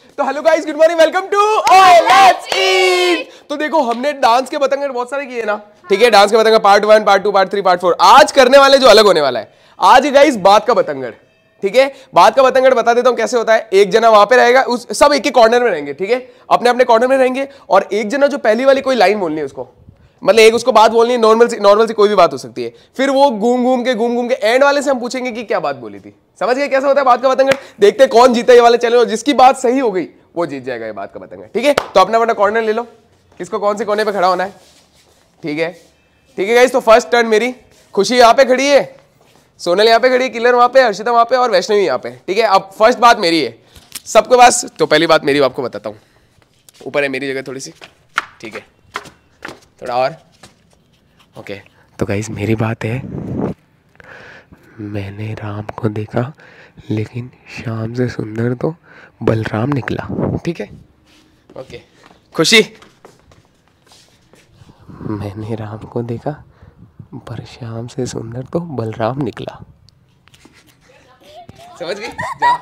तो hello guys, good morning, welcome to Oye Let's Eat. तो देखो हमने डांस के पतंग बहुत सारे किए ना, ठीक है। डांस के पतंग पार्ट 1, पार्ट 2, पार्ट 3, पार्ट 4। आज करने वाले जो अलग होने वाला है, आज गाइस बात का पतंगड़, ठीक है। बात का पतंगड़ बता देता हूं कैसे होता है। एक जना वहां पे रहेगा, उस सब एक ही कॉर्नर में रहेंगे, ठीक है, अपने अपने कॉर्नर में रहेंगे। और एक जना जो पहली वाली कोई लाइन बोलनी है उसको, मतलब एक उसको बात बोलनी है, नॉर्मल सी कोई भी बात हो सकती है। फिर वो घूम घूम के एंड वाले से हम पूछेंगे कि क्या बात बोली थी। समझ गए कैसे होता है बात का पतंगड़। देखते हैं कौन जीता ये वाले चैलेंज, और जिसकी बात सही हो गई वो जीत जाएगा ये बात का पतंगड़, ठीक है। तो अपना अपना कॉर्नर ले लो, किसको कौन से कोने पे खड़ा होना है, ठीक है। ठीक है गाइस, तो फर्स्ट टर्न मेरी। खुशी यहाँ पे खड़ी है, सोनल यहाँ पे खड़ी है, किलर वहां पे, हर्षिता वहां पे और वैष्णवी यहाँ पे, ठीक है। अब फर्स्ट बात मेरी है सबके पास, तो पहली बात मेरी आपको बताता हूँ। ऊपर है मेरी जगह थोड़ी सी, ठीक है, थोड़ा और ओके। तो गाइस मेरी बात है, मैंने राम को देखा लेकिन श्याम से सुंदर तो बलराम निकला, ठीक है, ओके। खुशी, मैंने राम को देखा पर श्याम से सुंदर तो बलराम निकला। समझ गई जा।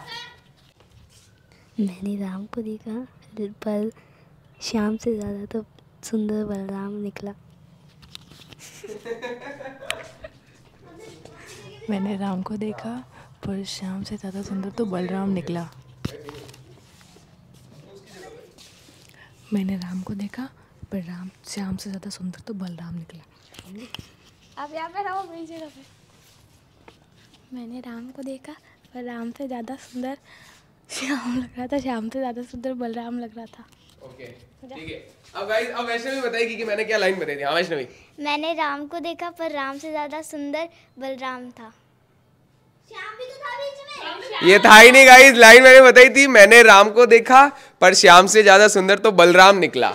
मैंने राम को देखा पर श्याम से ज़्यादा तो सुंदर बलराम निकला। मैंने राम को देखा पर श्याम से ज़्यादा सुंदर तो बलराम निकला। मैंने राम को देखा पर श्याम से ज़्यादा सुंदर तो बलराम निकला। अब यहाँ पे रहो मेरी जगह पे। मैंने राम को देखा पर राम से ज़्यादा सुंदर श्याम लग रहा था, श्याम से ज़्यादा सुंदर बलराम लग रहा था। ओके, ठीक है। अब गाइस, अब वैष्णवी बताएगी कि मैंने क्या लाइन बताई थी। हाँ वैष्णवी। मैंने राम को देखा पर राम से ज्यादा सुंदर बलराम था। श्याम भी तो था बीच में। ये था ही नहीं गाइस, लाइन मैंने बताई थी, मैंने राम को देखा पर श्याम से ज्यादा सुंदर तो बलराम निकला।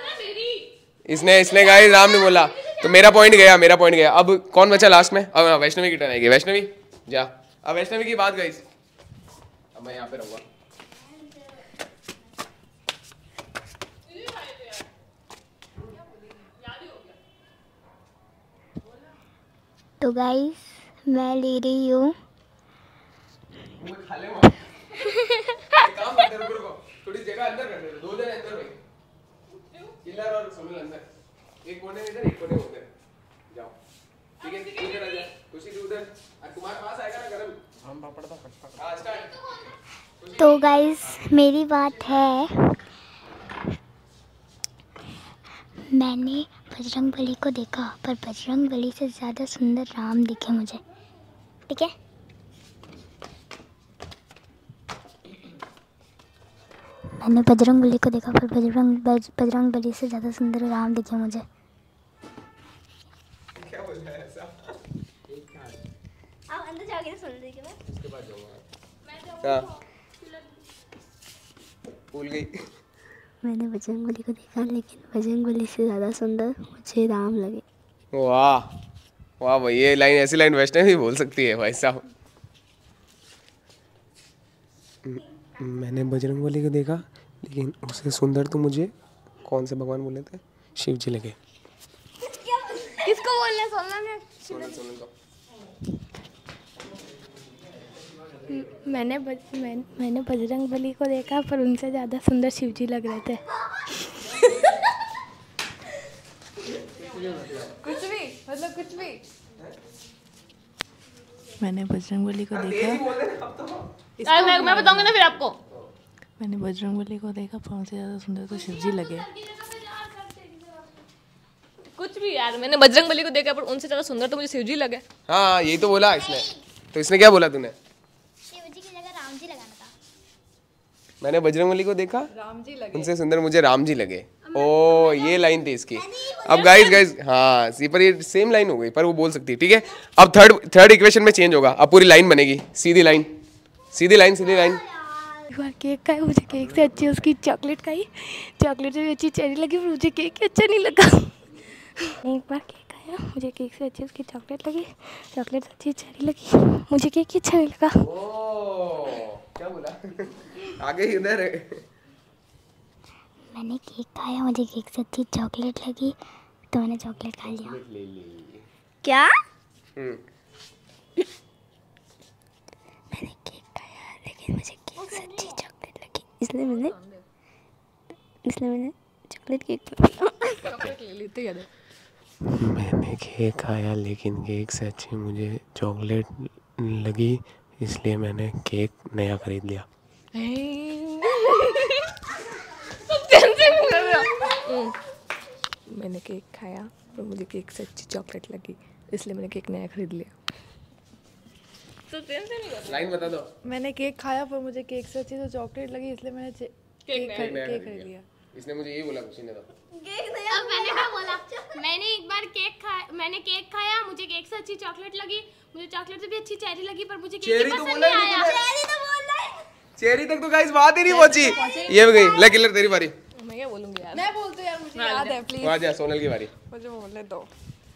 इसने गाइस राम ने बोला, तो मेरा पॉइंट गया, मेरा पॉइंट गया। अब कौन बचा लास्ट में? अब वैष्णवी की टर्न आएगी। वैष्णवी जा। अब वैष्णवी की बात गाइस, अब मैं यहाँ पे रहूंगा। तो गाइस मैं ले रही हूँ थोड़ी जगह अंदर कर दे, दो जने अंदर भाई, किलर और सोनल अंदर, एक कोने में इधर, एक कोने में उधर जाओ, ठीक है। इधर आ जा, खुशी तू उधर, और तुम्हारे पास आएगा ना गरम, हम पकड़ता पकड़ता। हां स्टार्ट। तो गाइस मेरी बात है, मैंने बजरंगबली को देखा पर बजरंगबली से ज़्यादा सुंदर राम दिखे मुझे, ठीक है। मैंने बजरंगबली को देखा पर बजरंगबली से ज़्यादा सुंदर राम दिखे मुझे। क्या बोल रहा है ऐसा? आप अंदर जाके सुन लीजिए। मैं उसके बाद जाऊंगा। हां भूल गई। मैंने बजरंगबली को देखा लेकिन बजरंगबली से ज़्यादा सुंदर मुझे राम लगे। वाह वाह भाई, ये लाइन, ऐसी लाइन वैष्णवी बोल सकती है भाई साहब। मैंने बजरंगबली को देखा लेकिन उससे सुंदर तो मुझे कौन से भगवान बोले थे, शिव जी लगे। किसको बोलना सोनल को। मैंने बजरंगबली को देखा पर उनसे ज़्यादा सुंदर शिवजी लग रहे थे। कुछ भी मतलब कुछ भी। मैंने बजरंगबली को देखा, मैं बताऊंगा ना फिर आपको। मैंने बजरंगबली को देखा पर उनसे ज़्यादा सुंदर तो शिवजी लगे। कुछ भी यार, मैंने बजरंगबली को देखा पर उनसे ज्यादा सुंदर तो मुझे शिवजी लगे। हाँ यही तो बोला इसने। तो इसने क्या बोला तूने? शिवजी की जगह राम जी लगाना था। मैंने बजरंगबली को देखा, उनसे सुंदर मुझे राम जी लगे। ओ ये लाइन थी इसकी। अब गाइस हाँ पर ये सेम लाइन हो गई, पर वो बोल सकती है, ठीक है। अब थर्ड इक्वेशन में चेंज होगा, अब पूरी लाइन बनेगी, सीधी लाइन सीधी लाइन सीधी लाइन। एक बार केक खाई, मुझे केक से अच्छी उसकी चॉकलेट खाई, चॉकलेट से भी अच्छी चेरी लगी पर मुझे केक ही अच्छा नहीं लगा। एक बार केक खाया, मुझे केक से अच्छी उसकी चॉकलेट लगी, चॉकलेट से अच्छी चेरी लगी, मुझे केक ही अच्छा नहीं लगा। क्या बोला? आगे इधर। मैंने केक खाया, मुझे केक से अच्छी चॉकलेट लगी तो मैंने चॉकलेट खा लिया। क्या? मैंने केक खाया लेकिन मुझे केक से अच्छी चॉकलेट लगी इसलिए मैंने चॉकलेट केक चॉकलेट ले ली तो याद है। मैंने केक खाया लेकिन केक से अच्छी मुझे चॉकलेट लगी, इसलिए मैंने केक नया खरीद लिया। मैंने केक खाया पर मुझे केक से अच्छी चॉकलेट लगी, इसलिए मैंने केक नया खरीद लिया। तो सेम सेम ही कर। लाइन बता दो। मैंने केक खाया पर मुझे केक से अच्छी तो चॉकलेट लगी, इसलिए मैंने केक खरीद लिया। इसने मुझे यही बोला, खुशी ने तो। अब मैंने क्या बोला? मैंने एक बार केक खाया, मुझे केक से अच्छी चॉकलेट लगी, मुझे चॉकलेट से भी अच्छी चेरी लगी, पर मुझे केक पसंद नहीं आया। चेरी तक तो गाइस बात ही नहीं पहुंची। ये भी गई। ले किलर तेरी बारी। मैं क्या बोलूंगी यार। मैं बोलती हूँ यार, मुझे याद है, प्लीज आ जा, सोनल की बारी। मुझे बोलने दो।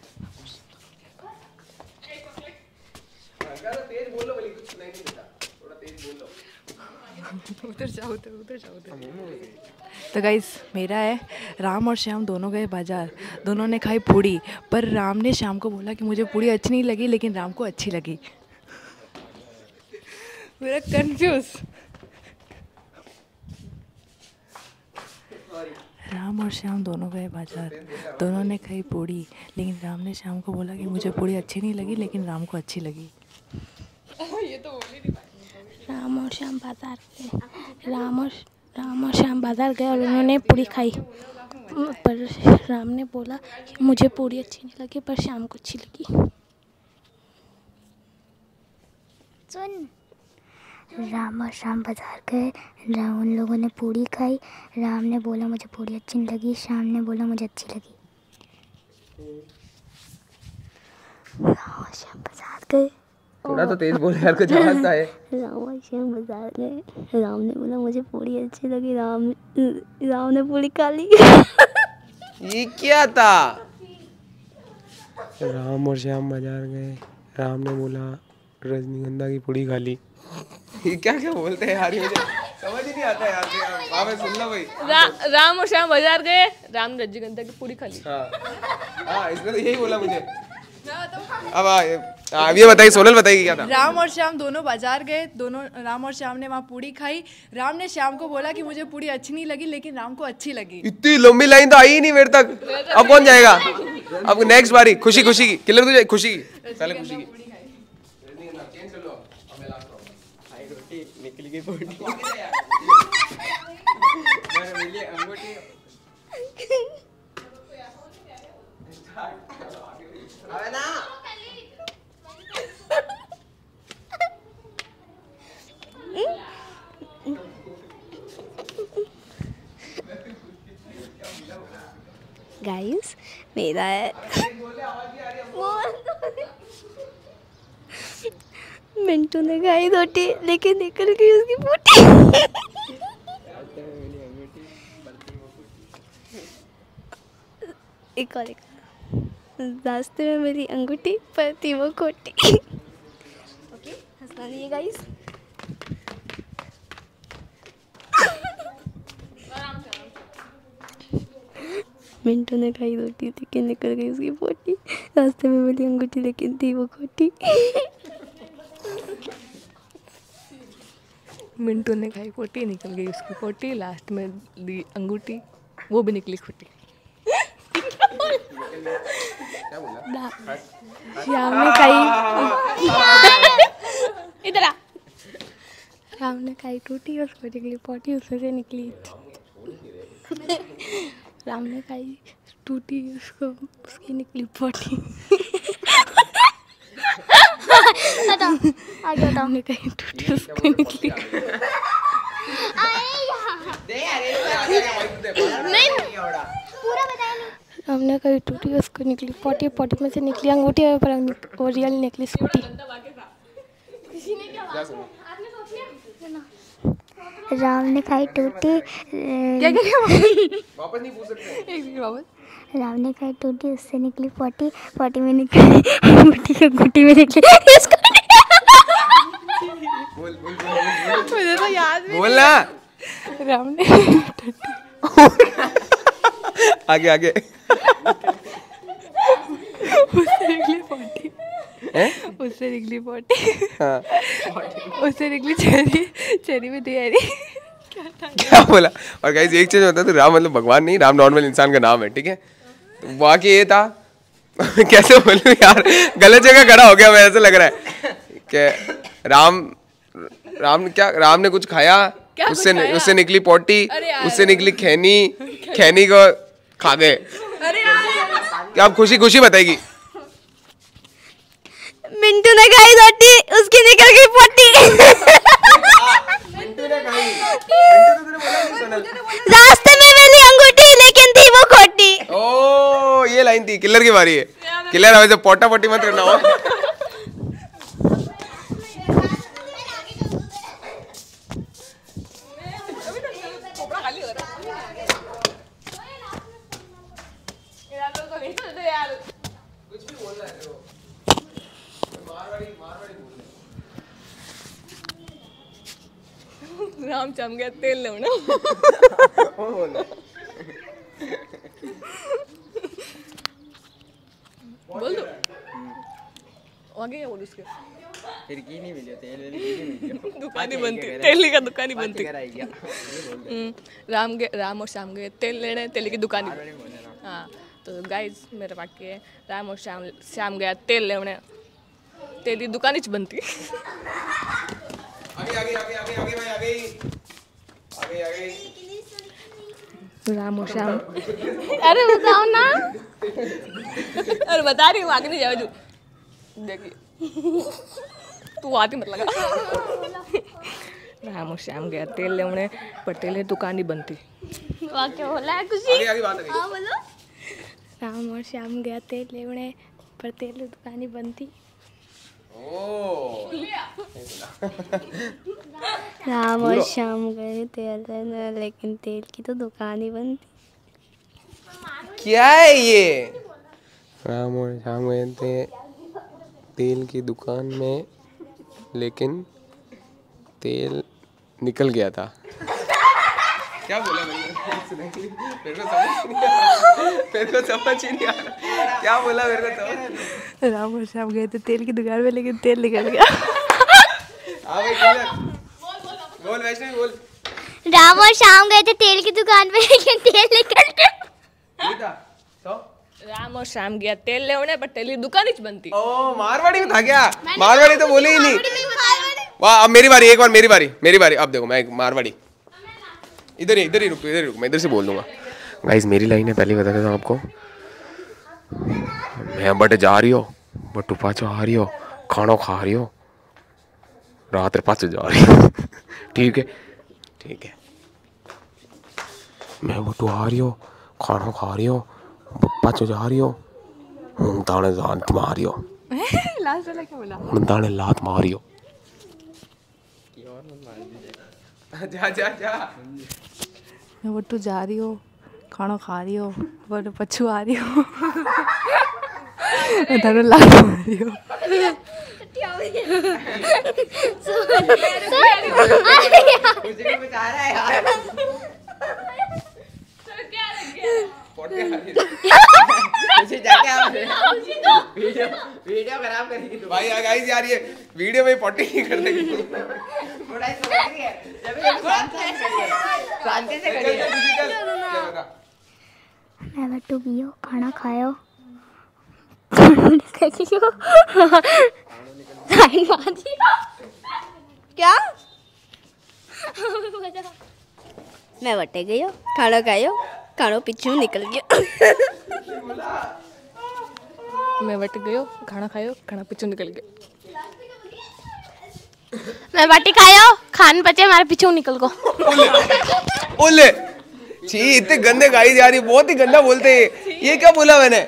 तेज बोल लो, भले कुछ सुनाई नहीं देता, थोड़ा तेज बोल लो। उधर जाओ। तो गाइस मेरा है, राम और श्याम दोनों गए बाजार, दोनों ने खाई पूड़ी, पर राम ने श्याम को बोला कि मुझे पूड़ी अच्छी नहीं लगी लेकिन राम को अच्छी लगी। मेरा कंफ्यूज। राम और श्याम दोनों गए बाजार, दोनों ने खाई पूड़ी, लेकिन राम ने श्याम को बोला कि मुझे पूड़ी अच्छी नहीं लगी लेकिन राम को अच्छी लगी। राम और श्याम बाजार गए। राम और श्याम बाजार गए और उन्होंने पूरी खाई, पर राम ने बोला कि मुझे पूरी अच्छी नहीं लगी पर श्याम को अच्छी लगी। सुन, राम और श्याम बाजार गए, उन लोगों ने पूड़ी खाई, राम ने बोला मुझे पूड़ी अच्छी नहीं लगी, श्याम ने बोला मुझे अच्छी लगी। राम और श्याम बाजार गए। थोड़ा तो तेज बोल यार, कुछ आवाज़ आए। राम और श्याम बाजार गए, राम ने बोला मुझे पूड़ी अच्छी लगी, राम ने पूड़ी खा ली। ये क्या था? राम और श्याम बाजार गए, राम ने बोला रजनीगंधा की पूड़ी खा ली। ये क्या बोलते हैं यार, ये मुझे समझ ही नहीं आता यार। मैं सुन लो भाई। राम और श्याम बाजार गए, राम ने रजनीगंधा की पूरी खा ली। हाँ, इसने तो यही बोला मुझे। अब ये बताइए, सोनल बताइए क्या था? राम और श्याम दोनों बाजार गए, राम और श्याम ने वहाँ पूड़ी खाई, राम ने श्याम को बोला कि मुझे पूड़ी अच्छी नहीं लगी लेकिन राम को अच्छी लगी। इतनी लंबी लाइन तो आई ही नहीं मेरे तक। अब कौन जाएगा? अब नेक्स्ट बारी खुशी की। किलर तू जाए, खुशी की पहले, खुशी की। निकल गई पूरी। गाइस मेरा है, मिंटू ने खाई रोटी लेकिन निकल गई उसकी पूटी। एक और रास्ते में मेरी अंगूठी पर थी वो खोटी। ओके, हंसना नहीं है गाइस। मिंटू ने खाई रोटी लेकिन निकल गई उसकी पोटी, रास्ते में मेरी अंगूठी लेकिन थी वो खोटी। मिंटू ने खाई पोटी, निकल गई उसकी पोटी, लास्ट में ली अंगूठी, वो भी निकली खोटी। श्याम ने खाई, इधर आ। श्याम ने खाई टूटी, उसको निकली पोटी, उसमें से निकली। राम ने खाई टूटी, उसकी निकली पोटी। राम ने खाई टूटी, उसकी निकली। राम ने खाई टूटी, उसको निकली पोटी, पोटी में से निकली अंगूठी और रियल निकली स्कूटी। राम ने खाई टूटी, वापस नहीं पूछ सकते। राम ने खाई टूटी, उससे निकली पोटी, पोटी में निकली अंगूठी में निकली। मुझे तो याद भी बोलना। राम ने आगे उससे निकली पोटी, उससे निकली पोटी, हाँ। उससे निकली चेरी, चेरी में तैयारी। क्या बोला? और गाइस एक चीज होता है, तो राम मतलब भगवान नहीं, राम नॉर्मल इंसान का नाम है, ठीक है? तो वाकई ये था कैसे बोलूं यार, गलत जगह खड़ा हो गया मैं, ऐसा लग रहा है कि राम ने कुछ खाया, उससे निकली पोटी, उससे निकली खैनी को खा गए। क्या आप खुशी खुशी बताएगी? मिंटू ने खाई रोटी, उसकी निकल गई पोटी। रास्ते में मिली अंगूठी, लेकिन थी वो खोटी। ओ ये लाइन थी, किलर की बारी है। किलर हमें से पोटा पोटी मत करना हो। राम चम गया तेल ले ना। बोल दो आगे क्या बोल उसके। फिर की नहीं मिली तेल की नहीं मिली, दुकान ही बनती, तेल का दुकान ही बनती। राम और श्याम गए तेल लेने, तेल की दुकान ही। हाँ तो गाइस मेरे वाक्य है, राम और श्याम गया तेल लेने, तेल की दुकान ही बनती। आगे राम और श्याम। अरे बताओ ना। अरे बता रही हूँ, आगे नहीं जाओ जो। देखिए तू आती मत लगा। राम और श्याम गया तेल लेने, पर तेल की दुकान ही बनती। वाक्य बोला है खुशी। आगे बात आगे। हाँ बोलो। राम और श्याम गया तेल लेने, पर तेल की दुकान ही बनती। राम और श्याम गए तेल लेने, लेकिन तेल की तो दुकान ही बनती। क्या है ये? राम और श्याम गए थे तेल की दुकान में, लेकिन तेल निकल गया था। क्या बोला मेरे को समझ ही नहीं आ रहा। क्या बोला मेरे को समझ। राम और श्याम गए थे तेल की दुकान में, लेकिन तेल निकल गया। हाँ भाई बोल वैष्णवी बोल। राम और श्याम गए थे तेल की दुकान पे, लेकिन तेल निकल गया। राम और श्याम गया तेल लेने, पर तेल की दुकान ही बनती। ओ मारवाड़ी में था क्या? मारवाड़ी तो बोले ही नहीं। वाह अब मेरी बारी, एक बार मेरी बारी। अब देखो मैं मारवाड़ी, इधर ही रुक, मैं इधर से बोल दूंगा। गाइस मेरी लाइन है, पहले बता देता हूँ आपको। मैं बट जा रही हो, बट पाचो आ रही हो, खानो खा रही हो, रात पाचो जा रही हो। ठीक है मैं बटू आ रही हो, खानो खा रही हो, पाचो जा रही हो, हूं ताने लात मारी हो। लास्ट वाला क्या बोला? हूं ताने लात मारी हो। जा मैं बट्टू जा रही हो, खाना खा रही हो, बट पछू आ रही हो, मैं थाने लात मार रही हो। वीडियो खराब करेगी तू भाई गाइस यार, ये वीडियो में पॉटी नहीं कर देगी। थोड़ा शांति से करिए। मैं बट्टू पियो, खाना खायो, क्या? मैं बटे गई हो, खाना खायो, खानो पीछू निकल गया। मैं बट गयो, खाना खायो, खाना पीछे निकल गया। मैं बाटी खायो, खान बचे हमारे पीछू निकल गो। ओले छी, इतने गंदे गाई जा रही, बहुत ही गंदा बोलते हैं। ये क्या बोला मैंने?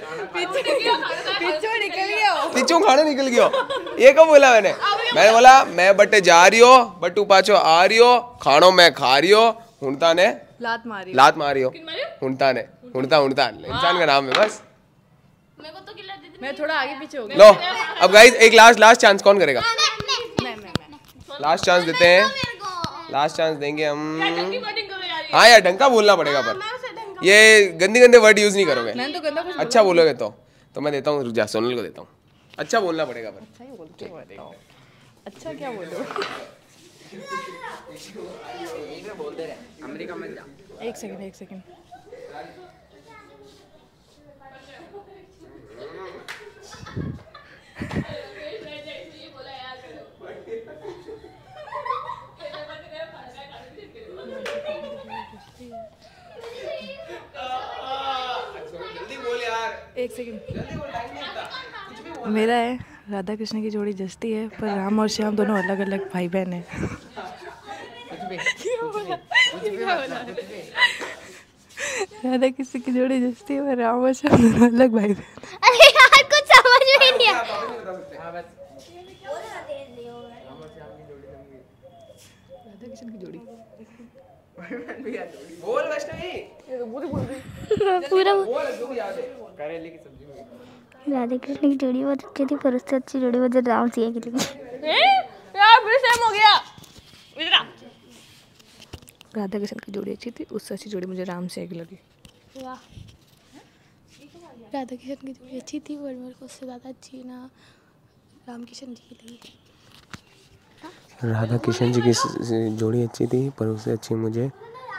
पीछू खाना निकल गया। ये क्या बोला मैंने बोला मैं बटे जा रही हो, बट्टू पाचो आ रही हो, खानो मैं खा रही हो, हुंडता ने लात मारी हो। हुंडता इंसान का नाम है बस। मैं थोड़ा आगे पीछे हो गया। लो अब गाइस एक लास्ट चांस कौन करेगा? लास्ट चांस देते हैं, लास्ट चांस देंगे हम। हाँ यार डंका बोलना पड़ेगा, पर ये गंदे वर्ड यूज नहीं करोगे। अच्छा बोलोगे तो मैं देता हूँ, रुक जा, सोनल को देता हूँ। अच्छा बोलना पड़ेगा पर। अच्छा क्या बोलो? बोलते रहे अमेरिका मत जा। एक सेकंड जल्दी बोल यार, एक सेकंड। जल्दी बोल, टाइम नहीं होता। कुछ भी बोल। मेरा है राधा कृष्ण की जोड़ी जचती है, पर राम और श्याम दोनों अलग अलग भाई बहन हैं। राधा कृष्ण की जोड़ी जचती है, पर राम और श्याम दोनों अलग भाई बहन। अरे यार कुछ समझ में नहीं आया। राधा कृष्ण की जोड़ी बोल वैष्णवी, पूरा बोल जो भी याद है। करेले की सब्जी में राधे कृष्ण की जोड़ी बहुत अच्छी थी, पर उससे अच्छी जोड़ी मुझे राम सिया की लगी। यार फिर सेम हो गया। इधर आ। राधा कृष्ण की जोड़ी अच्छी थी, उससे अच्छी जोड़ी मुझे राम से लगी। वाह, राधा किशन की जोड़ी अच्छी थी, पर मेरे को उससे ज़्यादा अच्छी ना राम किशन जी की लगी। राधा किशन जी की जोड़ी अच्छी थी, पर उससे अच्छी मुझे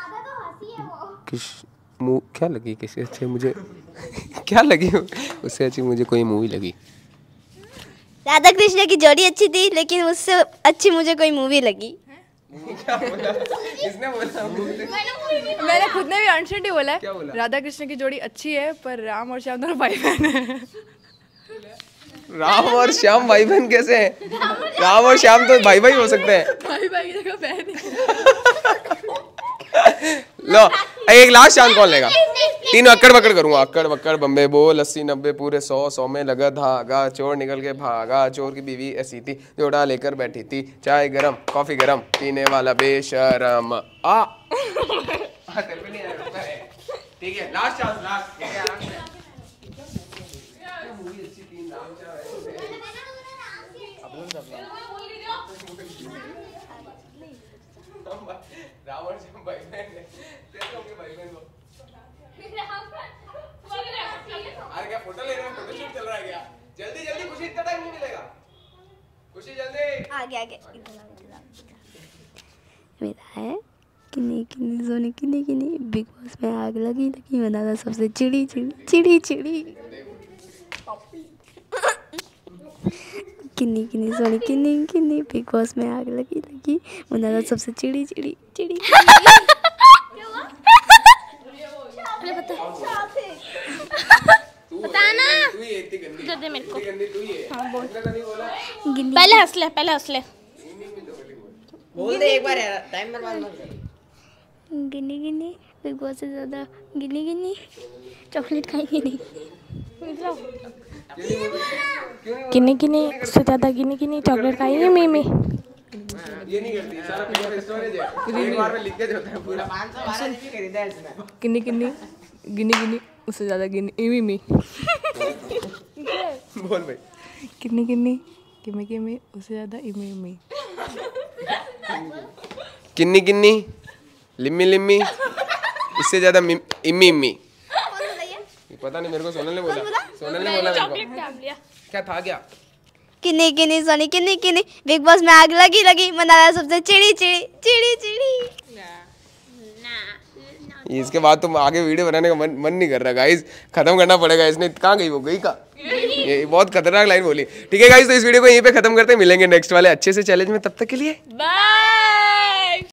क्या लगी, किसी अच्छे मुझे क्या लगी, उससे अच्छी मुझे कोई मूवी लगी। राधा कृष्ण की जोड़ी अच्छी थी, लेकिन उससे अच्छी मुझे कोई मूवी लगी। इसने बोला मैंने खुद ने भी आंसर ही बोला क्या है। बोला? राधा कृष्ण की जोड़ी अच्छी है, पर राम और श्याम दोनों भाई बहन हैं। राम और श्याम भाई बहन कैसे हैं? राम और श्याम तो भाई भाई हो सकते हैं। भाई भाई की जगह बहन है। लो एक लास्ट चांद कौन लेगा? तीन अक्कड़ बक्कड़ करूंगा। अक्कड़ बक्कड़ बम्बे बोल 80 90 पूरे 100 में लगा धागा, चोर निकल के भागा, चोर की बीवी ऐसी थी, जोड़ा लेकर बैठी थी, चाय गरम कॉफी गरम, पीने वाला बेशरम। आ ठीक है, लास्ट चांस, लास्ट। राम और श्याम भाई बहन है, कैसे होंगे भाई बहन वो? अरे क्या फोटो ले रहे हैं? फोटो शूट चल रहा है क्या? जल्दी जल्दी, खुशी इतना टाइम नहीं मिलेगा। खुशी जल्दी। आगे मेरा है किन्नी किन्नी सोनी किन्नी किन्नी, बिग बॉस में आग लगी लगी, बनाना सबसे चिड़ी चिड़ी चिड़ी चिड़ी। किन्नी किन्नी सोनी किन्नी किन्नी, बिग बॉस में आग लगी लगी, बनाना सबसे चिड़ी चिड़ी चिड़ी। बताना। तू ही इतनी गंदी। दे मेरे को। इतनी गंदी तू ही है। हाँ बोल। गंदी बोला। पहले हंस ले, पहले हंस ले। बोल दे एक बार यार, टाइम बर्बाद मत कर। गिन्नी गिन्नी, बिग बॉस से ज़्यादा गिन्नी गिन्नी, चॉकलेट खाएंगे नहीं। किन्नी किन्नी, उससे ज़्यादा गिन्नी गिन्नी, चॉकलेट खाएंगे मी। ये नहीं करती, सारा पूरा स्टोरेज है, एक बार में लिख के होता है पूरा। 512 जीबी खरीदा है इसने। किन्नी किन्नी गिनी गिनी, उससे ज़्यादा गिनी इमी मी। बोल भाई। किन्नी किन्नी किमी किमी, उससे ज़्यादा इमी इमी। किन्नी किन्नी, लिम्मी लिम्मी, इससे ज्यादा इम्मी इम्मी। पता नहीं मेरे को, सोनल ने बोला। सोनल ने बोला मेरे को। क्या था क्या? किन्नी किन्नी सोनी किन्नी किन्नी, बिग बॉस में आग लगी लगी, मनाना सबसे चिड़ी चिड़ी चिड़ी चिड़ी। इसके बाद तो आगे वीडियो बनाने का मन नहीं कर रहा गाइस, खत्म करना पड़ेगा। इसने कहाँ गई, वो गई का? ये बहुत खतरनाक लाइन बोली। ठीक है गाइस, तो इस वीडियो को यहीं पे खत्म करते हैं, मिलेंगे नेक्स्ट वाले अच्छे से चैलेंज में, तब तक के लिए बाय।